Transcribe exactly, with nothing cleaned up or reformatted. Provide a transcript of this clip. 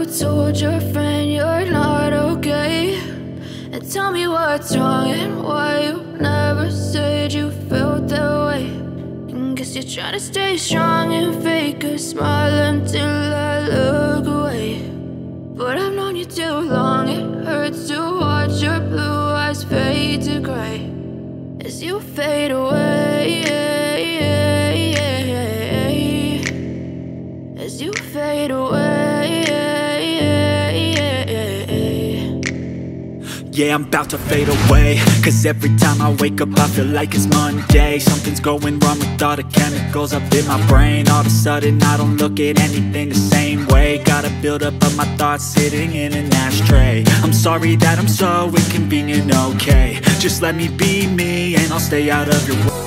told your friend you're not okay? And tell me what's wrong and why you never said you felt that way. And guess you're trying to stay strong and fake a smile until I look away. But I've known you too long, it hurts to watch your blue eyes fade to gray as you fade away, as you fade away. Yeah, I'm about to fade away, cause every time I wake up I feel like it's Monday. Something's going wrong with all the chemicals up in my brain. All of a sudden I don't look at anything the same way. Gotta build up of my thoughts sitting in an ashtray. I'm sorry that I'm so inconvenient, okay? Just let me be me and I'll stay out of your way.